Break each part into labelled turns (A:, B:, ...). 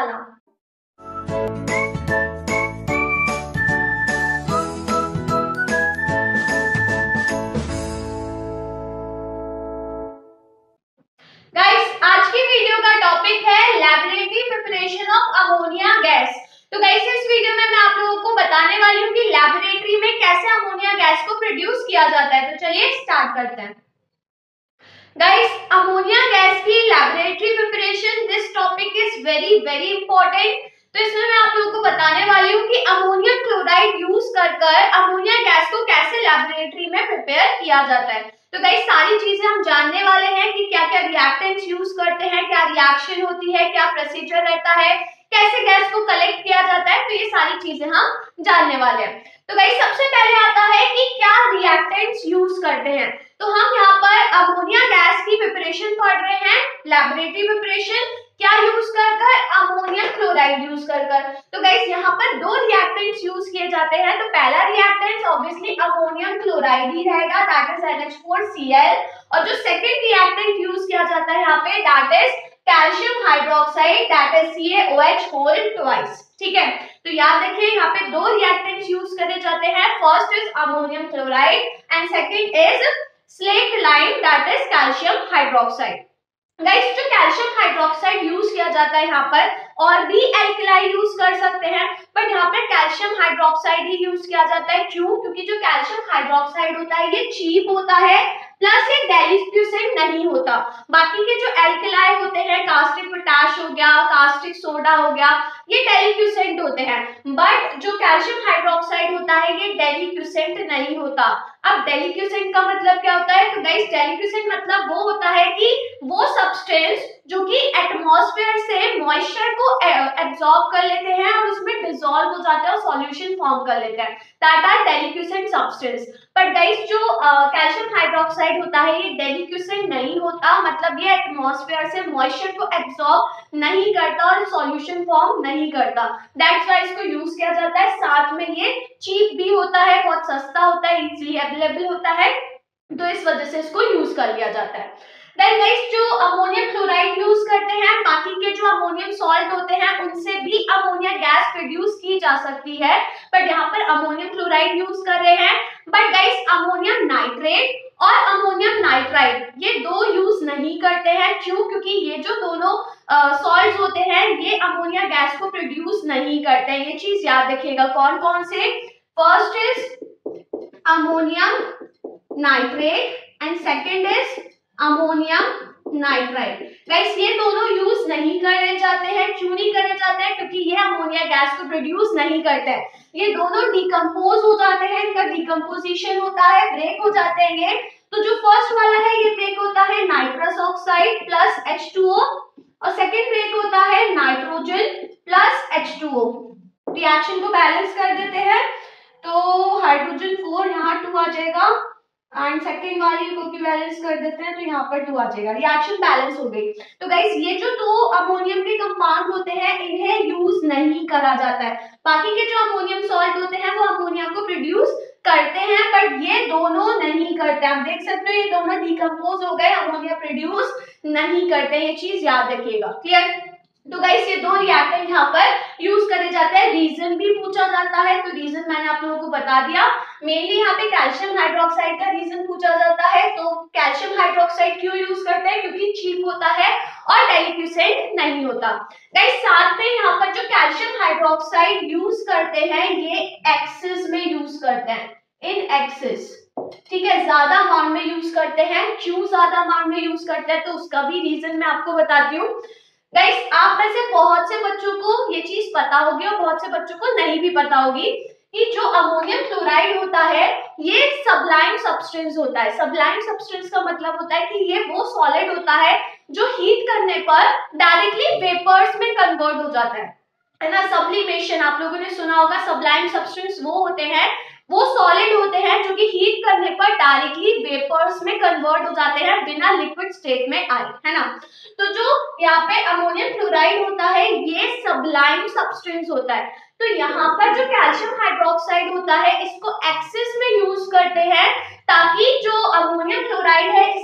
A: पाठशाला। गाइस, आज की वीडियो का टॉपिक है laboratory preparation of ammonia gas. तो गाइस, इस वीडियो में मैं आप लोगों को बताने वाली हूँ कि लैबोरेटरी में कैसे अमोनिया गैस को प्रोड्यूस किया जाता है। तो चलिए स्टार्ट करते हैं। गाइस, अमोनिया गैस की laboratory preparation, this topic is very very important. तो इसमें मैं आप लोगों को बताने वाली हूँ कि अमोनियम क्लोराइड यूज कर अमोनिया गैस को कैसे लैबोरेटरी में प्रिपेयर किया जाता है। तो गाइस, सारी चीजें हम जानने वाले हैं कि क्या क्या रिएक्टेंट्स यूज करते हैं, क्या रिएक्शन होती है, क्या प्रोसीजर रहता है, कैसे गैस को कलेक्ट किया जाता है। तो ये सारी चीजें हम जानने वाले हैं। तो गाइस, सबसे पहले आता है कि क्या रिएक्टेंट्स यूज करते हैं। तो हम यहाँ पर अमोनिया गैस की प्रिपरेशन पढ़ रहे हैं, लैबोरेटरी प्रिपरेशन क्या यूज कर अमोनियम क्लोराइड यूज कर। तो गाइस, यहाँ पर दो रिएक्टेंट्स यूज किए जाते हैं। तो पहला रिएक्टेंट ऑब्वियसली अमोनियम क्लोराइड ही रहेगा, दैट इज NH4Cl। और जो सेकंड रिएक्टेंट यूज किया जाता है यहाँ पे, that is calcium hydroxide, that is CaOH whole twice. ठीक है, तो याद रखिए यहाँ पे दो रिएक्टेंट्स यूज करे जाते हैं। First is ammonium chloride and second is slaked lime, that is calcium hydroxide. Guys, जो कैल्शियम हाइड्रोक्साइड यूज किया जाता है यहाँ पर, और भी एल्कलाई यूज कर सकते हैं, बट यहाँ पर कैल्शियम हाइड्रोक्साइड ही यूज किया जाता है। क्यों? क्योंकि जो कैल्शियम हाइड्रोक्साइड होता है ये चीप होता है, प्लस ये डेलिक्यूसेंट नहीं होता। बाकी के जो एल्कलाई होते हैं, कास्टिक पोटैश हो गया, कास्टिक सोडा हो गया, ये डेलिक्यूसेंट होते हैं, बट जो कैल्शियम हाइड्रोक्साइड होता है ये डेलिक्यूसेंट नहीं होता। अब डेलिक्यूसेंट का मतलब क्या होता है? तो गाइस, डेलिक्यूसेंट मतलब वो होता है कि वो सब्सटेंस जो कि एटमॉस्फेयर से मॉइस्चर को एब्जॉर्ब कर लेते हैं और उसमें डिसॉल्व हो जाते हैं और सॉल्यूशन फॉर्म कर लेते हैं, that are deliquescent substance. But guys, जो कैल्शियम हाइड्रोक्साइड होता है ये डेलिक्यूसेंट नहीं होता, मतलब ये एटमॉस्फेयर से मॉइस्चर को एब्जॉर्ब नहीं करता और सॉल्यूशन फॉर्म नहीं करता। दैट्स व्हाई इसको यूज किया जाता है। साथ में ये चीप भी होता है, बहुत सस्ता होता है, इजीली अवेलेबल होता है, तो इस वजह से इसको यूज कर लिया जाता है। देन गाइस, जो अमोनियम क्लोराइड यूज करते हैं, बाकी के जो अमोनियम सॉल्ट होते हैं उनसे भी अमोनिया गैस प्रोड्यूस की जा सकती है, बट यहाँ पर अमोनियम क्लोराइड यूज कर रहे हैं। बट गाइस, अमोनियम नाइट्रेट और अमोनियम नाइट्राइड ये दो यूज नहीं करते हैं। क्यों? क्योंकि ये जो दोनों सॉल्ट्स होते हैं ये अमोनिया गैस को प्रोड्यूस नहीं करते हैं। ये चीज याद रखिएगा। कौन कौन से? First is ammonium nitrate and second is ammonium nitride. Guys, ये दोनों यूज नहीं करे जाते हैं। क्यों नहीं करे जाते हैं? क्योंकि ये अमोनिया गैस को प्रोड्यूस नहीं करते हैं। ये दोनों डिकम्पोज हो जाते हैं, इनका डिकम्पोजिशन होता है, ब्रेक हो जाते हैं ये। तो जो फर्स्ट वाला है ये ब्रेक होता है नाइट्रस ऑक्साइड प्लस H2O और सेकेंड ब्रेक होता है नाइट्रोजन प्लस H2O। रिएक्शन को बैलेंस कर देते हैं, तो हाइड्रोजन 4 यहाँ 2 आ जाएगा एंड सेकेंड वाली को भी बैलेंस कर देते हैं, तो यहाँ पर 2 आ जाएगा। रिएक्शन बैलेंस हो गई। तो गाइस, ये जो दो अमोनियम के कंपाउंड होते हैं इन्हें यूज नहीं करा जाता है। बाकी के जो अमोनियम सॉल्ट होते हैं वो अमोनिया को प्रोड्यूस करते हैं, बट ये दोनों नहीं करते। आप देख सकते हो ये दोनों डिकम्पोज हो गए, अमोनिया प्रोड्यूस नहीं करते। ये चीज याद रखिएगा। क्लियर? तो गाइस, ये दो रिएक्टेंट यहाँ पर यूज करे जाते हैं। रीजन भी पूछा जाता है, तो रीजन मैंने आप लोगों को बता दिया। मेनली यहाँ पे कैल्शियम हाइड्रोक्साइड का रीजन पूछा जाता है। तो कैल्शियम हाइड्रोक्साइड क्यों यूज करते हैं? क्योंकि चीप होता है और डेलिक्यूसेंट नहीं होता। गाइस, साथ में यहाँ पर जो कैल्शियम हाइड्रोक्साइड यूज करते हैं ये एक्सिस में यूज करते हैं, इन एक्सिस। ठीक है, ज्यादा अमाउंट में यूज करते हैं। क्यों ज्यादा अमाउंट में यूज करते हैं? तो उसका भी रीजन मैं आपको बताती हूँ। गाइस, आप में से बहुत से बच्चों को ये चीज पता होगी और बहुत से बच्चों को नहीं भी पता होगी कि जो अमोनियम क्लोराइड होता है ये सबलाइम सब्सटेंस होता है। सबलाइम सब्सटेंस का मतलब होता है कि ये वो सॉलिड होता है जो हीट करने पर डायरेक्टली वेपर्स में कन्वर्ट हो जाता है ना। सब्लिमेशन आप लोगों ने सुना होगा। सबलाइम सब्सटेंस वो होते हैं, वो सॉलिड होते हैं जो कि हीट करने पर डायरेक्टली वेपर्स में कन्वर्ट हो जाते हैं बिना लिक्विड स्टेट में आए, है ना। तो जो यहाँ पे अमोनियम क्लोराइड होता है ये सबलाइम सब्सटेंस होता है। तो यहाँ पर जो कैल्शियम हाइड्रोक्साइड होता है इसको एक्सिस में यूज करते हैं ताकि जो अमोनियम क्लोराइड है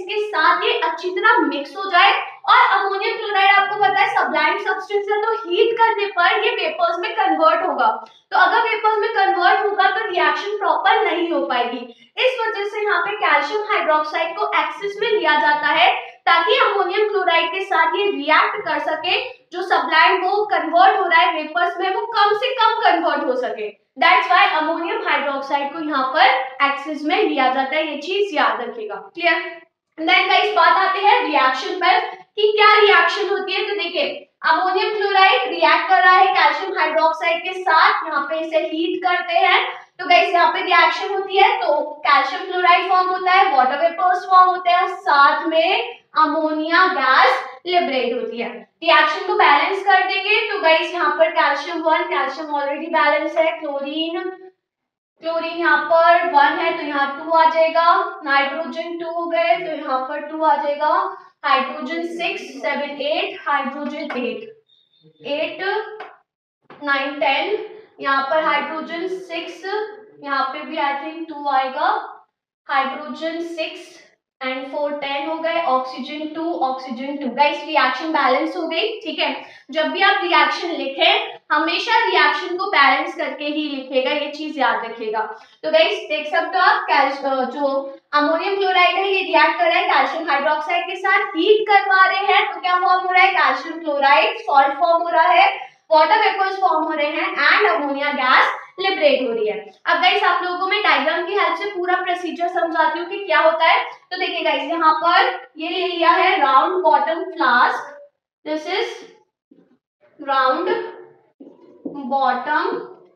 A: इसके साथ ये अच्छी तरह मिक्स हो जाए। और अमोनियम क्लोराइड आपको पता है सब्लाइम सब्सटेंस है, तो हीट करने पर ये वेपर्स में कन्वर्ट होगा। तो अगर वेपर्स में कन्वर्ट होगा तो रिएक्शन प्रॉपर नहीं हो पाएगी। इस वजह से यहाँ पे कैल्शियम हाइड्रोक्साइड को एक्सेस में लिया जाता है ताकि अमोनियम क्लोराइड के साथ ये रिएक्ट कर सके। जो सब्लाइम वो कन्वर्ट हो रहा है वेपर्स में, वो कम से कम कन्वर्ट हो सके। दैट्स व्हाई अमोनियम हाइड्रोक्साइड को यहाँ पर एक्सेस में लिया जाता है। ये चीज याद रखिएगा। क्लियर? देन गाइस बात आते हैं रिएक्शन पर कि क्या रिएक्शन होती है। तो देखिए अमोनियम क्लोराइड रिएक्ट कर रहा है कैल्शियम हाइड्रोक्साइड के साथ, यहाँ पे इसे हीट करते हैं। तो गाइस यहाँ पे रिएक्शन होती है तो कैल्शियम क्लोराइड फॉर्म होता है, वाटर वेपर्स फॉर्म होते हैं, साथ में अमोनिया गैस लिबरेट होती है। रिएक्शन को बैलेंस कर देंगे तो गाइस यहाँ पर कैल्शियम 1, कैल्शियम ऑलरेडी बैलेंस है, क्लोरीन यहाँ पर 1 है तो यहाँ 2 आ जाएगा, नाइट्रोजन 2 हो गए तो यहाँ पर 2 आ जाएगा, हाइड्रोजन 6, 7, 8, हाइड्रोजन 8, 9, 10, यहाँ पर हाइड्रोजन 6, यहाँ पे भी आई थिंक 2 आएगा, हाइड्रोजन 6 एंड 4, 10 हो गए, oxygen 2, oxygen 2। Guys reaction balance हो गई। ठीक है, जब भी आप रिएक्शन लिखें हमेशा रिएक्शन को बैलेंस करके ही लिखेगा, ये चीज याद रखिएगा। तो गाइस देख सकते हो आप जो अमोनियम क्लोराइड है ये रिएक्ट कर रहा है कैल्शियम हाइड्रोक्साइड के साथ, हीट करवा रहे हैं तो क्या फॉर्म हो रहा है, कैल्शियम क्लोराइड सॉल्ट फॉर्म हो रहा है, वाटर वेपर्स फॉर्म हो रहे हैं एंड अमोनिया गैस लिबरेट हो रही है। अब गाइस आप लोगों को मैं डायग्राम की हेल्प से पूरा प्रोसीजर समझाती हूँ कि क्या होता है। तो देखिए गाइस यहाँ पर ये ले लिया है round bottom flask, this is round bottom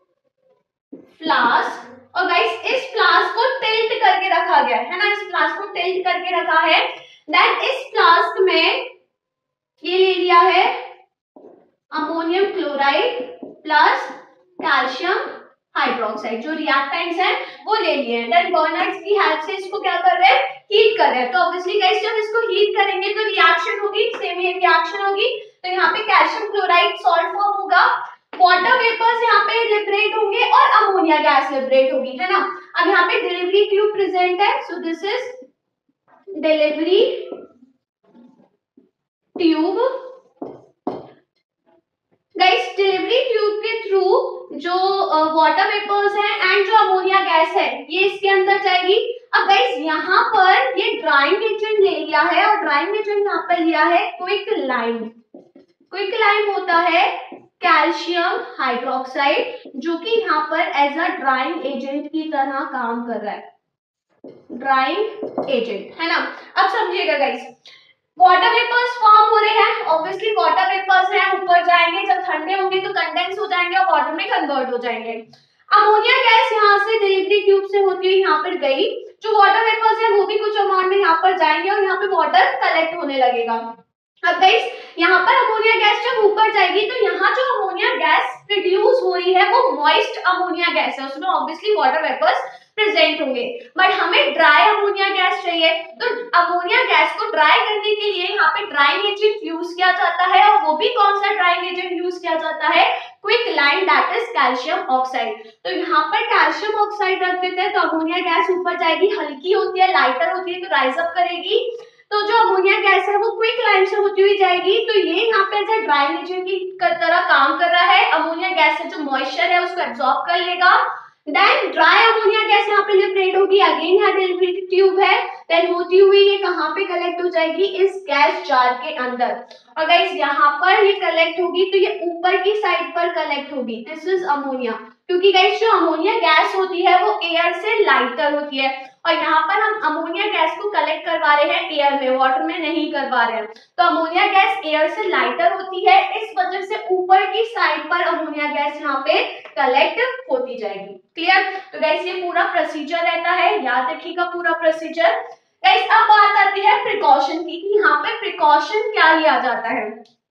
A: flask. और गाइस इस फ्लास्क को टिल्ट करके रखा गया है ना, इस फ्लास्क को टिल्ट करके रखा है। देन इस फ्लास्क में ये ले लिया है ammonium chloride plus calcium hydroxide, जो रिएक्टेंट्स हैं वो ले लिए हैं। देन बर्नर्स की हेल्प से इसको क्या कर रहे हैं, हीट कर रहे हैं। तो ऑब्वियसली गाइस जब इसको हीट करेंगे तो रिएक्शन होगी, सेम ये रिएक्शन होगी। तो यहाँ पे कैल्शियम क्लोराइड सॉल्ट फॉर्म होगा, वाटर वेपर्स यहाँ पे लिबरेट होंगे और अमोनिया गैस लिबरेट होगी, है ना। अब यहाँ पे डिलीवरी ट्यूब प्रेजेंट है, so this is delivery tube. Guys delivery tube के थ्रू जो वाटर वेपर्स हैं एंड जो अमोनिया गैस है ये इसके अंदर जाएगी। अब गाइस यहाँ पर ये ड्राइंग एजेंट ले लिया है और ड्राइंग एजेंट यहाँ पर लिया है क्विक लाइम। क्विक लाइम होता है कैल्शियम हाइड्रोक्साइड जो कि यहाँ पर एज अ ड्राइंग एजेंट की तरह काम कर रहा है, ड्राइंग एजेंट, है ना। अब समझिएगा गाइस, वाटर वेपर्स फॉर्म हो रहे हैं, ऑब्वियसली वाटर वेपर्स हैं, ऊपर जाएंगे, जब ठंडे होंगे तो कंडेंस हो जाएंगे और वाटर में कन्वर्ट हो जाएंगे। अमोनिया गैस यहाँ से डिलीवरी ट्यूब से होती हुई यहाँ पर गई, जो वाटर वेपर्स है वो भी कुछ अमाउंट में यहाँ पर जाएंगे और यहाँ पे वाटर कलेक्ट होने लगेगा। अब गाइस यहाँ पर अमोनिया गैस जब ऊपर जाएगी तो यहाँ जो अमोनिया गैस प्रोड्यूस हो रही है वो मॉइस्ट अमोनिया गैस है, उसमें ऑब्वियसली वाटर वेपर्स प्रेजेंट होंगे। बट हमें ड्राई अमोनिया गैस चाहिए, तो अमोनिया गैस को ड्राई करने के लिए यहाँ पे ड्राइंग एजेंट यूज किया जाता है, और वो भी कौन सा ड्राइंग एजेंट यूज किया जाता है, quick lime, that is calcium oxide. तो यहाँ पर कैल्शियम ऑक्साइड रख देते हैं तो अमोनिया गैस ऊपर जाएगी, हल्की होती है, लाइटर होती है, तो राइज अप करेगी। तो जो अमोनिया गैस है वो क्विक लाइम से होती हुई जाएगी, तो ये यहाँ पे एज ड्राइंग एजेंट की तरह काम कर रहा है। अमोनिया गैस से जो मॉइस्चर है उसको एब्जॉर्ब कर लेगा। देन ड्राई अमोनिया गैस यहाँ पे लिबरेट होगी, अगेन यहाँ डिलीवरी ट्यूब है, देन होती हुई ये कहाँ पे कलेक्ट हो जाएगी, इस गैस जार के अंदर। और गाइस यहाँ पर ये कलेक्ट होगी तो ये ऊपर की साइड पर कलेक्ट होगी, दिस इज अमोनिया, क्योंकि गाइस जो अमोनिया गैस होती है वो एयर से लाइटर होती है, और यहाँ पर हम अमोनिया गैस को कलेक्ट करवा रहे हैं एयर में, वाटर में नहीं करवा रहे हैं। तो अमोनिया गैस एयर से लाइटर होती है, इस वजह से ऊपर की साइड पर अमोनिया गैस यहाँ पे कलेक्ट होती जाएगी। क्लियर? तो गाइस ये पूरा प्रोसीजर रहता है, याद रखिएगा पूरा प्रोसीजर। गाइस अब बात आती है प्रिकॉशन की, कि यहाँ पे प्रिकॉशन क्या लिया जाता है।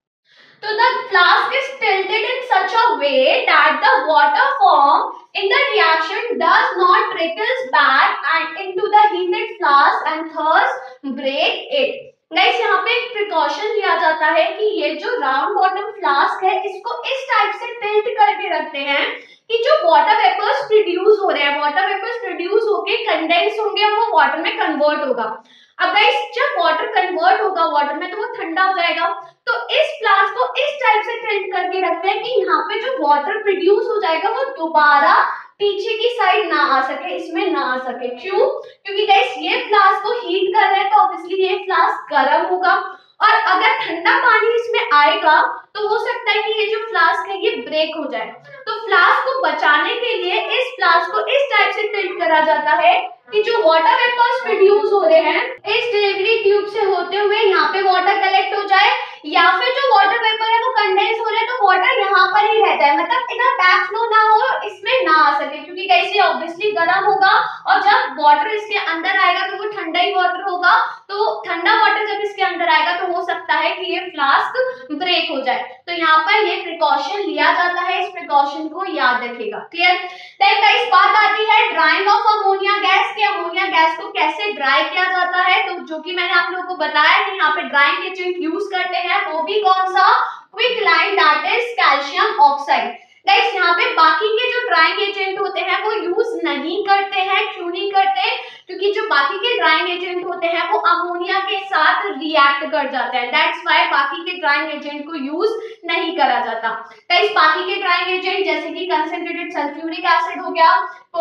A: So the flask is tilted in such a way that the water formed in the reaction does not trickles back and into the heated flask and thus break it. Guys यहाँ पे एक precaution लिया जाता है कि ये जो round bottom flask है इसको इस टाइप से टिल्ट करके रखते हैं कि जो वाटर वेपर्स प्रोड्यूस हो रहे हैं, वाटर वेपर्स प्रोड्यूस होके कंडेंस होंगे और वो वाटर में कन्वर्ट होगा। अब गाइस जब वाटर कन्वर्ट होगा वाटर में तो वो ठंडा हो जाएगा, तो इस फ्लास्क को इस टाइप से टिल्ट करके रखते हैं कि यहाँ पे जो वाटर प्रोड्यूस हो जाएगा वो दोबारा पीछे की साइड ना आ सके, इसमें ना आ सके। क्यों? क्योंकि गाइस ये फ्लास्क को हीट कर रहे हैं तो ऑब्वियसली ये फ्लास्क गर्म होगा, और अगर ठंडा पानी इसमें आएगा तो हो सकता है कि ये जो फ्लास्क है ये ब्रेक हो जाए। तो फ्लास्क को बचाने के लिए इस फ्लास्क को इस टाइप से टिल्ट करा जाता है कि जो वाटर वेपर्स प्रोड्यूस हो रहे हैं इस डिलीवरी ट्यूब से होते हुए यहाँ पे वाटर कलेक्ट हो जाए, या फिर जो वाटर वेपर है वो कंडेंस हो रहा है तो वाटर यहाँ पर ही रह जाए, मतलब इधर बैक फ्लो ना हो, इसमें ना आ सके, क्योंकि कैसे ऑब्वियसली गर्म होगा और जब वाटर इसके अंदर आएगा तो वो ठंडा ही वाटर होगा, तो ठंडा वाटर जब इसके अंदर आएगा तो हो सकता है कि ये फ्लास्क ब्रेक हो जाए। तो यहाँ पर ये प्रिकॉशन लिया जाता है, इस प्रिकॉशन को याद रखिएगा। क्लियर? देन गाइस बात आती है ड्राइंग ऑफ अमोनिया गैस कि अमोनिया गैस को कैसे ड्राई किया जाता है। तो जो कि मैंने आप लोगों को बताया कि यहाँ पे ड्राइंग एजेंट यूज करते हैं, वो भी कौन सा? Quicklime, that is calcium oxide. Guys यहाँ पे बाकी के जो ड्राइंग एजेंट होते हैं वो यूज नहीं करते हैं। क्यों नहीं करते? क्योंकि जो बाकी के ड्राइंग एजेंट होते हैं वो अमोनिया के साथ रिएक्ट कर जाते हैं, दैट्स व्हाई बाकी के ड्राइंग एजेंट को यूज नहीं करा जाता। गाइस बाकी के ड्राइंग एजेंट जैसे कि कंसंट्रेटेड सल्फ्यूरिक एसिड हो गया,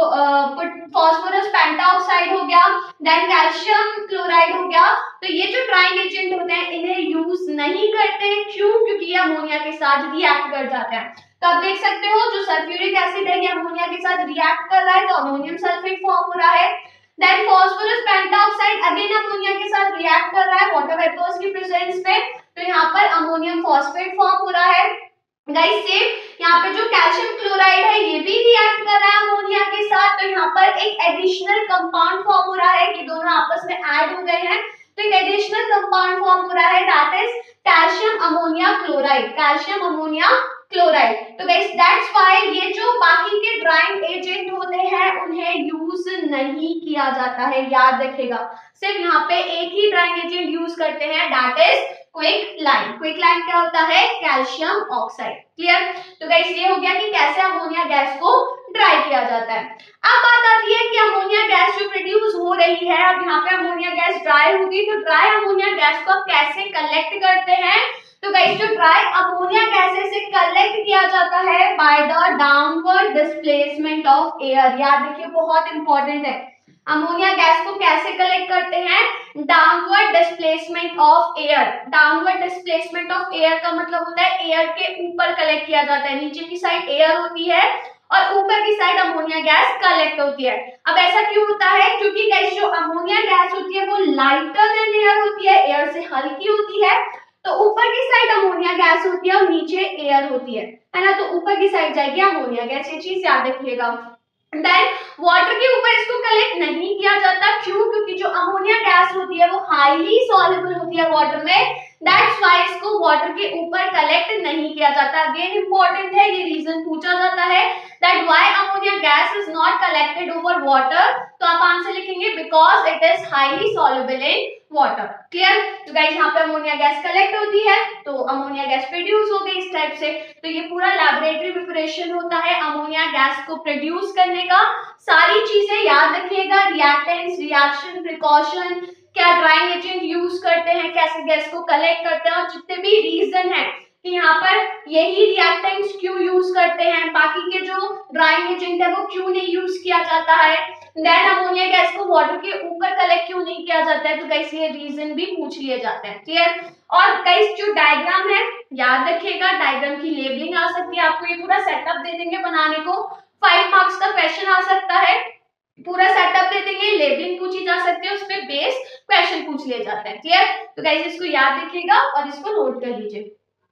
A: फास्फोरस पेंटाऑक्साइड हो गया, देन कैल्शियम क्लोराइड हो गया, तो ये जो ड्राइंग एजेंट होते हैं इन्हें यूज नहीं करते। क्यों? क्योंकि ये अमोनिया के साथ रिएक्ट कर जाते हैं। तो आप देख सकते हो जो सल्फ्यूरिक एसिड है ये अमोनिया के साथ रिएक्ट कर रहा है तो अमोनियम सल्फेट फॉर्म हो रहा है। Then phosphorus pentoxide again ammonia के साथ रिएक्ट कर रहा है वाटर वेपर्स की प्रेजेंस में, तो यहाँ पर अमोनियम फॉस्फेट फॉर्म हो रहा है। गाइस सेम यहाँ पे जो कैल्शियम क्लोराइड है ये भी रिएक्ट कर रहा है अमोनिया के साथ, तो यहाँ पर एक एडिशनल कंपाउंड फॉर्म हो रहा है कि दोनों आपस में ऐड हो गए हैं, तो एक एडिशनल कंपाउंड फॉर्म हो रहा है that is calcium ammonia chloride, calcium ammonia chloride. तो गाइस दैट्स व्हाई ये जो बाकी के ड्राइंग एजेंट होते हैं उन्हें यूज नहीं किया जाता है, याद रखिएगा। सिर्फ यहाँ पे एक ही ड्राइंग एजेंट यूज करते हैं दैट इज क्विकलाइन। क्विकलाइन क्या होता है? Calcium oxide. क्लियर? तो गाइस ये हो गया कि कैसे अमोनिया गैस को ड्राई किया जाता है। अब बात आती है कि अमोनिया गैस जो प्रोड्यूस हो रही है, अब यहाँ पे अमोनिया गैस ड्राई होगी तो ड्राई अमोनिया गैस को आप कैसे कलेक्ट करते हैं? तो गाइस जो ड्राई अमोनिया गैसेस से कलेक्ट किया जाता है by the downward displacement of air. याद रखिए बहुत इंपॉर्टेंट है, अमोनिया गैस को कैसे कलेक्ट करते हैं? Downward displacement of air. Downward displacement of air का मतलब होता है एयर के ऊपर कलेक्ट किया जाता है, नीचे की साइड एयर होती है और ऊपर की साइड अमोनिया गैस कलेक्ट होती है। अब ऐसा क्यों होता है? क्योंकि गाइस जो अमोनिया गैस होती है वो लाइटर देन एयर होती है, एयर से हल्की होती है, तो ऊपर की साइड अमोनिया गैस होती है और नीचे एयर होती है ना, तो ऊपर की साइड जाएगी अमोनिया गैस, ये चीज याद रखिएगा। देन वाटर के ऊपर इसको कलेक्ट नहीं किया जाता। क्यों? क्योंकि जो अमोनिया गैस होती है वो हाईली सॉल्युबल होती है वाटर में, दैट्स व्हाई इसको वाटर के ऊपर कलेक्ट नहीं किया जाता। अगेन इंपॉर्टेंट है, ये रीजन पूछा जाता है that why ammonia gas is not collected over water, तो आप आंसर लिखेंगे because it is highly soluble in water. Clear? तो गाइस यहाँ पे अमोनिया गैस कलेक्ट होती है तो अमोनिया गैस प्रोड्यूस हो गई इस टाइप से। तो ये पूरा लैबोरेटरी प्रिपरेशन होता है अमोनिया गैस को प्रोड्यूस करने का। सारी चीजें याद रखिएगा, रिएक्टेंट्स, रिएक्शन, प्रिकॉशन, क्या ड्राइंग एजेंट यूज करते हैं, कैसे गैस को कलेक्ट करते हैं, और जितने भी रीजन है कि यहाँ पर यही रिएक्टेंट्स क्यों यूज करते हैं, बाकी के जो ड्राइंग एजेंट है वो क्यों नहीं यूज किया जाता है, देन अमोनिया गैस को वाटर के ऊपर कलेक्ट क्यों नहीं किया जाता है, तो गाइस ये रीजन भी पूछ लिए जाते हैं। क्लियर? और गाइस जो डायग्राम है याद रखिएगा, डायग्राम की लेबलिंग आ सकती है, आपको ये पूरा सेटअप दे देंगे बनाने को, 5 मार्क्स का क्वेश्चन आ सकता है, पूरा सेटअप दे देंगे, लेबलिंग पूछी जा सकती है, उस पे बेस क्वेश्चन पूछ लिए जाते हैं। क्लियर? तो गाइस इसको याद रखिएगा और इसको नोट कर लीजिए।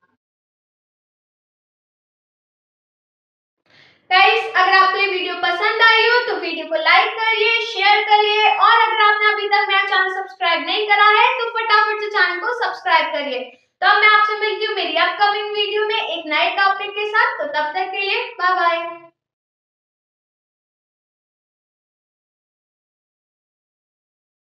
A: गाइस अगर आपको ये वीडियो पसंद आई हो तो वीडियो को लाइक करिए, शेयर करिए, और अगर आपने अभी तक मेरा चैनल सब्सक्राइब नहीं करा है तो फटाफट से चैनल को सब्सक्राइब करिए। तो अब मैं आपसे मिलती हूँ मेरी अपकमिंग वीडियो में एक नए टॉपिक के साथ, तो तब तक के लिए बाय बाय।